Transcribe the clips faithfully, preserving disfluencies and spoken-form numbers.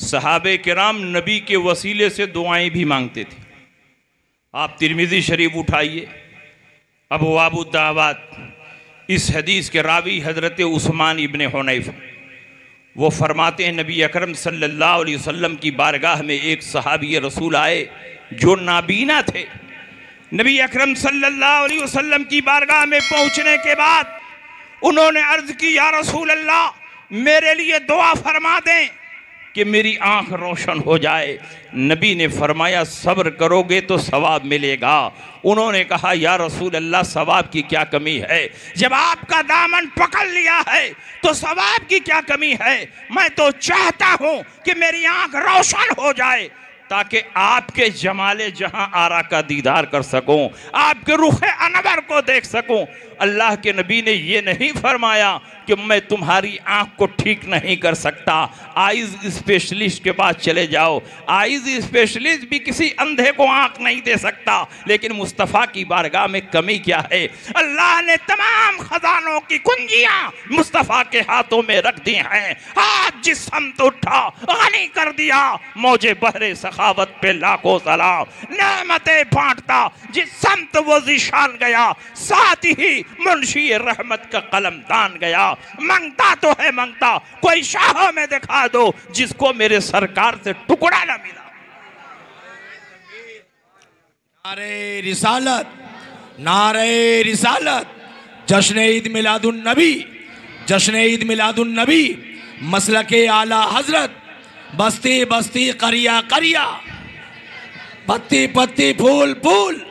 सहाबे किराम नबी के वसीले से दुआएं भी मांगते थे। आप तिरमिज़ी शरीफ उठाइए, अबवाब दावत, इस हदीस के रावी हज़रत उस्मान इब्ने हुनैफ, वो फरमाते हैं नबी अकरम सल्लल्लाहु अलैहि वसल्लम की बारगाह में एक सहाबी रसूल आए जो नाबीना थे। नबी अकरम सल्लल्लाहु अलैहि वसल्लम की बारगाह में पहुंचने के बाद उन्होंने अर्ज की, या रसूल अल्लाह, मेरे लिए दुआ फरमा दें कि मेरी आंख रोशन हो जाए। नबी ने फरमाया, सब्र करोगे तो सवाब मिलेगा। उन्होंने कहा, या रसूल अल्लाह, सवाब की क्या कमी है? जब आपका दामन पकड़ लिया है तो सवाब की क्या कमी है? मैं तो चाहता हूं कि मेरी आंख रोशन हो जाए ताकि आपके जमाले जहां आरा का दीदार कर सकूं, आपके रुखे अनवर को देख सकूं। अल्लाह के नबी ने ये नहीं फरमाया कि मैं तुम्हारी आंख को ठीक नहीं कर सकता, आइज़ स्पेशलिस्ट के पास चले जाओ। आइज़ स्पेशलिस्ट भी किसी अंधे को आंख नहीं दे सकता। लेकिन मुस्तफ़ा की बारगाह में कमी क्या है? अल्लाह ने तमाम खजानों की कुंजियां मुस्तफ़ा के हाथों में रख दी हैं। हाथ जिस समत उठा गनी कर दिया, मौजे बहरे सखावत पे लाखों सलाम। नेमतें बांटता जिस समत वो ज़िशान गया, साथ ही मुंशी रहमत का कलम दान गया। मंगता तो है मंगता, कोई शाहों में दिखा दो जिसको मेरे सरकार से टुकड़ा ना मिला। नारे रिसालत, नारे रिसालत, जश्न ईद मिलादुन नबी, जश्न ईद मिलादुन नबी, मसलके आला हजरत, बस्ती बस्ती करिया करिया, पत्ती पत्ती फूल फूल।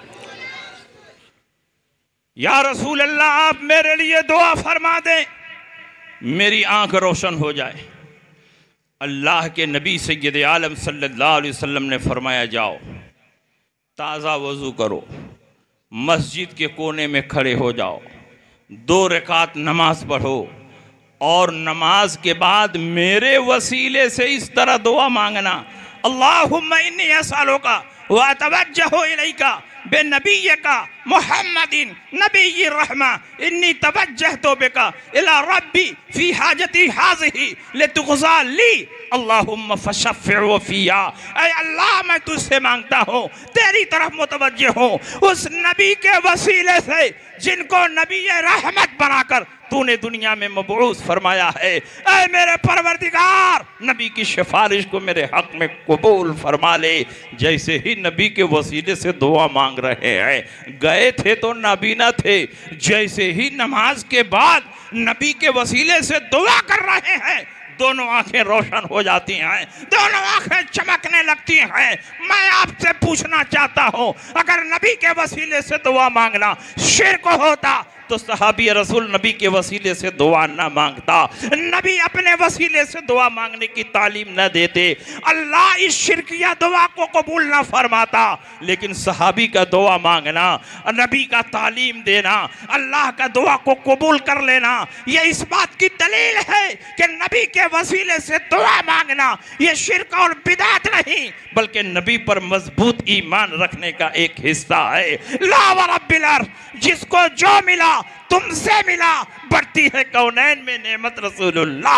या रसूल अल्लाह, आप मेरे लिए दुआ फरमा दें, मेरी आंख रोशन हो जाए। अल्लाह के नबी सय्यद आलम सल्लल्लाहु अलैहि वसल्लम ने फरमाया, जाओ ताज़ा वज़ू करो, मस्जिद के कोने में खड़े हो जाओ, दो रकात नमाज पढ़ो और नमाज के बाद मेरे वसीले से इस तरह दुआ मांगना, अल्लाहुम्मा इन्नी असअलुका व अतवज्जहु इलैका बेनबिय्यका मुहम्मदिन नबिय्यिर रहमा इन्नी तवज्जहतु बिका इला रब्बी फी हाजती हाज़िही लितुग़ज़ा ली अल्लाहुम्मा फशफ़िअ फ़िया। ऐ अल्लाह, मैं तुझसे मांगता हूँ, तेरी तरफ मुतवज्जे हूँ, उस नबी के वसीले से जिनको नबी रहमत बनाकर तूने दुनिया में मबऊस फरमाया है। ऐ मेरे परवरदिगार, नबी की सिफारिश को मेरे हक में कबूल फरमा ले। जैसे ही नबी के वसीले से दुआ मांग रहे हैं, गए थे तो नाबीना थे, जैसे ही नमाज के बाद नबी के वसीले से दुआ कर रहे हैं, दोनों आंखें रोशन हो जाती हैं, दोनों आंखें चमकने लगती हैं। मैं आपसे पूछना चाहता हूं, अगर नबी के वसीले से दुआ मांगना शिर्क होता तो सहाबी रसूल नबी के वसीले से दुआ ना मांगता, नबी अपने वसीले से दुआ मांगने की तालीम न देते, अल्लाह इस शिरकिया दुआ को कबूल ना फरमाता। लेकिन सहाबी का दुआ मांगना, नबी का तालीम देना, अल्लाह का दुआ को कबूल कर लेना, यह इस बात की दलील है कि नबी के वसीले से दुआ मांगना यह शिरक और बिदात नहीं, बल्कि नबी पर मजबूत ईमान रखने का एक हिस्सा है। ला व रब्बिल अर्ज़, जिसको जो मिला तुमसे मिला, बढ़ती है कौनैन में नेमत रसूलुल्लाह।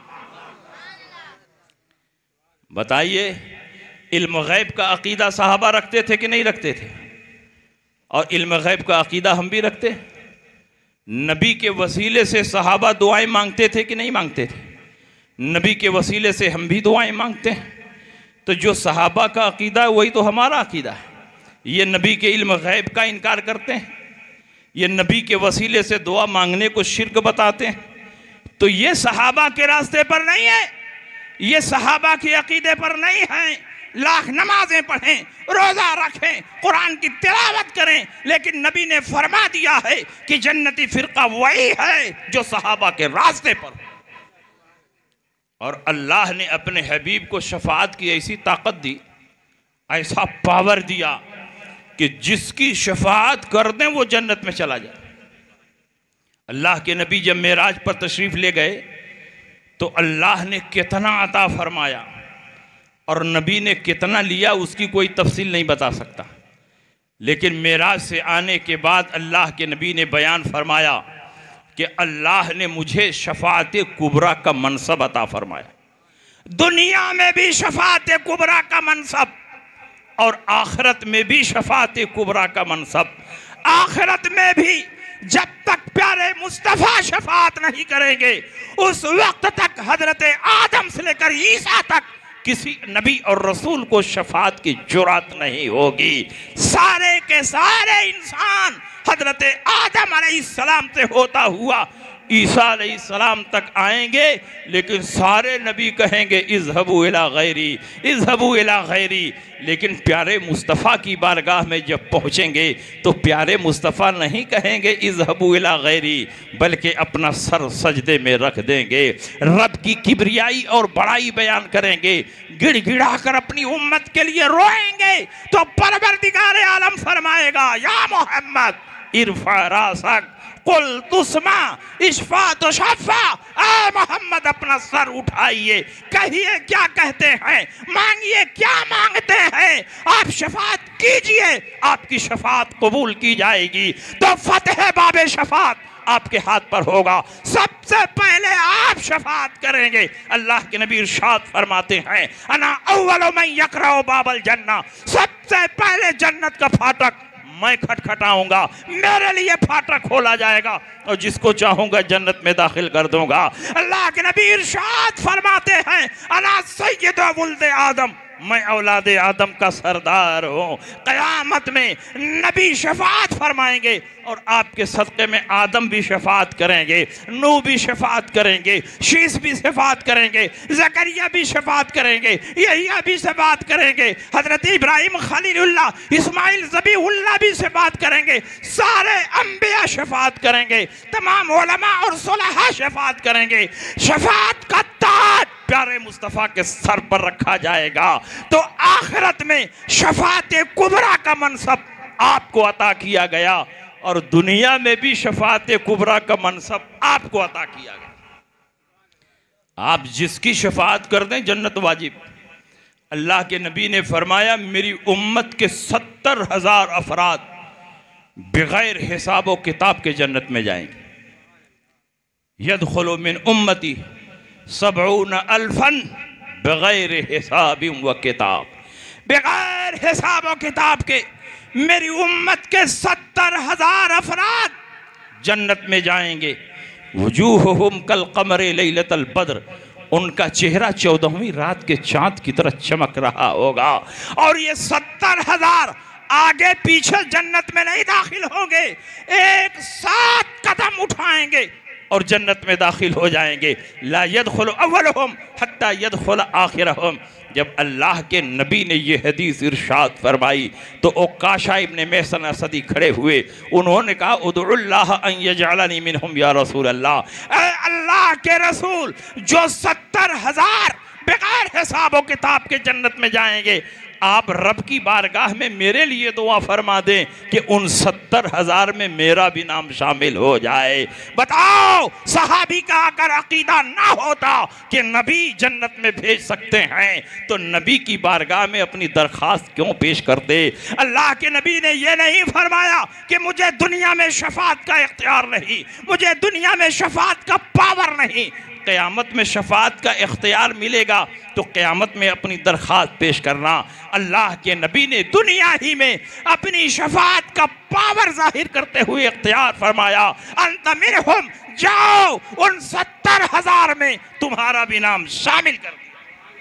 बताइए, इल्म गैब का अकीदा सहाबा रखते थे कि नहीं रखते थे? और इल्म गैब का अकीदा हम भी रखते। नबी के वसीले से सहाबा दुआएं मांगते थे कि नहीं मांगते थे? नबी के वसीले से हम भी दुआएं मांगते हैं। तो जो सहाबा का अकीदा है वही तो हमारा अकीदा है। ये नबी के इल्म गैब का इनकार करते हैं, ये नबी के वसीले से दुआ मांगने को शिर्क बताते हैं। तो ये सहाबा के रास्ते पर नहीं है, ये सहाबा के अकीदे पर नहीं है। लाख नमाजें पढ़ें, रोज़ा रखें, कुरान की तिलावत करें, लेकिन नबी ने फरमा दिया है कि जन्नती फ़िरका वही है जो सहाबा के रास्ते पर। और अल्लाह ने अपने हबीब को शफाअत की ऐसी ताकत दी, ऐसा पावर दिया कि जिसकी शफाअत कर दें वो जन्नत में चला जाए। अल्लाह के नबी जब मेराज पर तशरीफ़ ले गए तो अल्लाह ने कितना अता फरमाया और नबी ने कितना लिया उसकी कोई तफसील नहीं बता सकता। लेकिन मेराज से आने के बाद अल्लाह के नबी ने बयान फरमाया कि अल्लाह ने मुझे शफाअत कुबरा का मनसब अता फरमाया। दुनिया में भी शफात कुबरा का मनसब और आखिरत में भी शफात कुबरा का मनसब। आखिरत में भी जब तक प्यारे मुस्तफ़ा शफात नहीं करेंगे उस वक्त तक हजरत आदम से लेकर ईसा तक किसी नबी और रसूल को शफात की जुरात नहीं होगी। सारे के सारे इंसान हजरत आदम अलैहिस्सलाम से होता हुआ ईसा अलैहिस्सलाम तक आएंगे, लेकिन सारे नबी कहेंगे इज़हबू इला गैरी, इज़हबू इला गैरी। लेकिन प्यारे मुस्तफ़ा की बारगाह में जब पहुँचेंगे तो प्यारे मुस्तफ़ा नहीं कहेंगे इज़हबू इला गैरी, बल्कि अपना सर सजदे में रख देंगे, रब की किबरियाई और बड़ाई बयान करेंगे, गिड़गिड़ा कर अपनी उम्मत के लिए रोएंगे। तो परवरदिगार आलम फरमाएगा या मोहम्मद इरफा रासक कुल तुस्मा इशफा तो शफा। ए मोहम्मद अपना सर उठाइए, कहिए क्या कहते हैं, मांगिए क्या मांगते हैं, आप शफात कीजिए, आपकी शफात कबूल की जाएगी। तो फतह बाबे शफात आपके हाथ पर होगा। सबसे पहले आप शफात करेंगे। अल्लाह के नबी इरशाद फरमाते हैं अना अव्वलु मन यक़रअ बाबल जन्नह, सबसे पहले जन्नत का फाटक मैं खटखटाऊंगा, मेरे लिए फाटक खोला जाएगा और जिसको चाहूंगा जन्नत में दाखिल कर दूंगा। अल्लाह के नबी इरशाद फरमाते हैं अना सय्यदु वुल्दे आदम, मैं औलादे आदम का सरदार हूँ। क़यामत में नबी शफात फरमाएंगे और आपके सदक़े में आदम भी शफात करेंगे, नूह भी शफात करेंगे, शीस भी शफात करेंगे, ज़करिया भी शफात करेंगे, यहिया भी शफात करेंगे, हज़रत इब्राहिम खलीलुल्लाह, इस्माइल ज़बीहुल्लाह भी शफात करेंगे, सारे अंबिया शफात करेंगे, तमाम उलमा और सुलहा शफात करेंगे। शफात का ताज प्यारे मुस्तफ़ा के सर पर रखा जाएगा। तो आखिरत में शफात कुबरा का मनसब आपको अता किया गया और दुनिया में भी शफात कुबरा का मनसब आपको अता किया गया। आप जिसकी शफात कर दें जन्नत वाजिब। अल्लाह के नबी ने फरमाया मेरी उम्मत के सत्तर हजार अफराद बगैर हिसाब व किताब के जन्नत में जाएंगे। यदखुलु मिन उम्मती सबऊन अल्फन बगैर हिसाब व किताब, बगैर हिसाब व किताब के मेरी उम्मत के सत्तर हजार अफराद जन्नत में जाएंगे। वजूहुहुम कल कमरे लैलतल बद्र, उनका चेहरा चौदहवीं रात के चांद की तरह चमक रहा होगा। और ये सत्तर हजार आगे पीछे जन्नत में नहीं दाखिल होंगे, एक साथ कदम उठाएंगे और जन्नत में दाखिल हो जाएंगे। ला यदखुलु अव्वलुहुम हत्ता यदखुल आखिरहुम। जब अल्लाह के नबी ने ये हदीस इरशाद फरमाई तो उक्काशा इब्न महसन असदी खड़े हुए, उन्होंने कहा उदउल्लाह अन यजअलनी मिनहुम या रसूल अल्लाह, ऐ अल्लाह के रसूल जो सत्तर हजार बगैर हिसाब व किताब के जन्नत में जाएंगे, आप रब की बारगाह में मेरे लिए दुआ फरमा दें कि उन सत्तर हजार में मेरा भी नाम शामिल हो जाए। बताओ सहाबी का अगर अकीदा ना होता कि नबी जन्नत में भेज सकते हैं तो नबी की बारगाह में अपनी दरख्वास्त क्यों पेश करते। अल्लाह के नबी ने यह नहीं फरमाया कि मुझे दुनिया में शफात का इख्तियार नहीं, मुझे दुनिया में शफात का पावर नहीं। क़यामत में शफात का इख्तियार मिलेगा तो क़यामत में अपनी दरख्वास्त पेश करना। अल्लाह के नबी ने दुनिया ही में अपनी शफात का पावर जाहिर करते हुए इख्तियार फरमाया अंत मिनहुम, जाओ उन सत्तर हजार में तुम्हारा भी नाम शामिल कर दिया।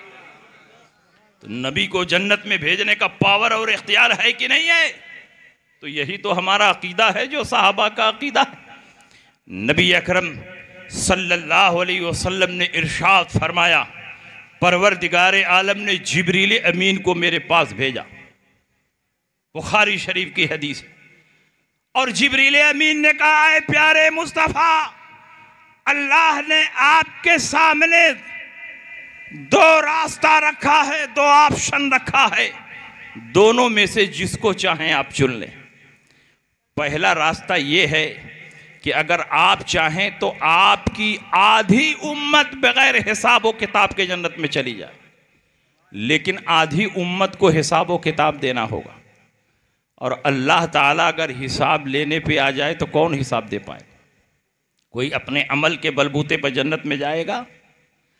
तो नबी को जन्नत में भेजने का पावर और इख्तियार है कि नहीं है? तो यही तो हमारा अकीदा है जो सहाबा का अकीदा है। नबी अकरम सल्लल्लाहु अलैहि वसल्लम ने इरशाद फरमाया परवरदिगार आलम ने जिब्रील अमीन को मेरे पास भेजा, बुखारी शरीफ की हदीस। और जिब्रील अमीन ने कहा है प्यारे मुस्तफ़ा, अल्लाह ने आपके सामने दो रास्ता रखा है, दो ऑप्शन रखा है, दोनों में से जिसको चाहें आप चुन लें। पहला रास्ता ये है कि अगर आप चाहें तो आपकी आधी उम्मत बगैर हिसाब व किताब के जन्नत में चली जाए, लेकिन आधी उम्मत को हिसाब व किताब देना होगा। और अल्लाह ताला अगर हिसाब लेने पे आ जाए तो कौन हिसाब दे पाए? कोई अपने अमल के बलबूते पर जन्नत में जाएगा?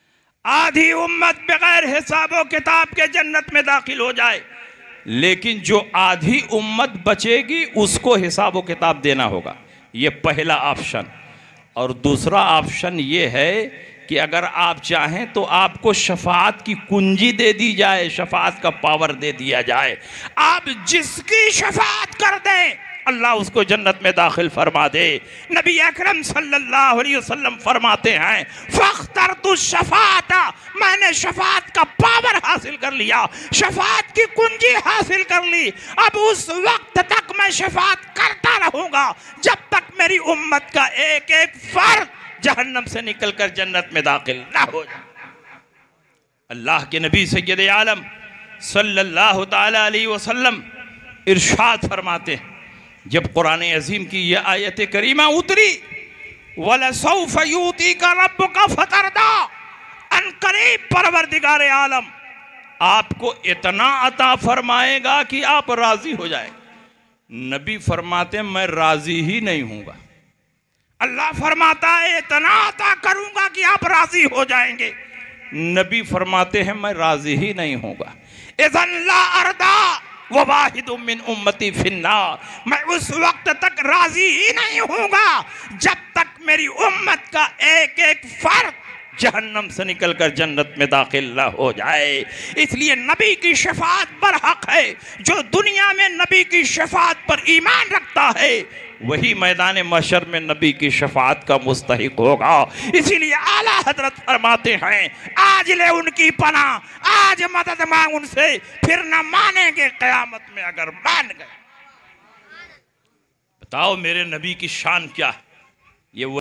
आधी उम्मत बगैर हिसाबो किताब के जन्नत में दाखिल हो जाए, लेकिन जो आधी उम्मत बचेगी उसको हिसाबो किताब देना होगा। ये पहला ऑप्शन। और दूसरा ऑप्शन ये है कि अगर आप चाहें तो आपको शफाअत की कुंजी दे दी जाए, शफाअत का पावर दे दिया जाए। आप जिसकी शफाअत कर दें अल्लाह उसको जन्नत में दाखिल फरमा दे। नबी अकरम सल्लल्लाहु अलैहि वसल्लम फरमाते हैं, फ़ख्तरतु शफाअता, मैंने शफाअत का पावर हासिल कर लिया, शफाअत की कुंजी हासिल कर ली। अब उस वक्त तक मैं शफाअत करता रहूंगा जब तक मेरी उम्मत का एक एक फर्द जहन्नम से निकलकर जन्नत में दाखिल ना हो जाए। अल्लाह के नबी सय्यद आलम सल्लल्लाहु ताला अलैहि वसल्लम इरशाद फरमाते हैं, जब कुरान अजीम की यह आयत करीमा उतरी, वलसौफ युतीका रब्बुका फतरदा, अनकरीब परवरदिगार आलम आपको इतना अता फरमाएगा कि आप राजी हो जाए। नबी फरमाते मैं राजी ही नहीं हूँगा। अल्लाह फरमाता है इतना अता करूंगा कि आप राजी हो जाएंगे। नबी फरमाते हैं मैं राजी ही नहीं होगा। इज़न ला अर्दा व वाहिदुम मिन उम्मती फिन्नार, मैं उस वक्त तक राजी ही नहीं होऊंगा जब तक मेरी उम्मत का एक एक फर्द जहन्नम से निकलकर जन्नत में दाखिल न हो जाए। इसलिए नबी की शफाअत पर हक है। जो दुनिया में नबी की शफाअत पर ईमान रखता है वही मैदान महशर में नबी की शफाअत का मुस्तहिक होगा। इसीलिए आला हजरत फरमाते हैं, आज ले उनकी पनाह, आज मदद मांग उनसे, फिर न मानेंगे क़यामत में अगर मान गए। बताओ मेरे नबी की शान क्या है। ये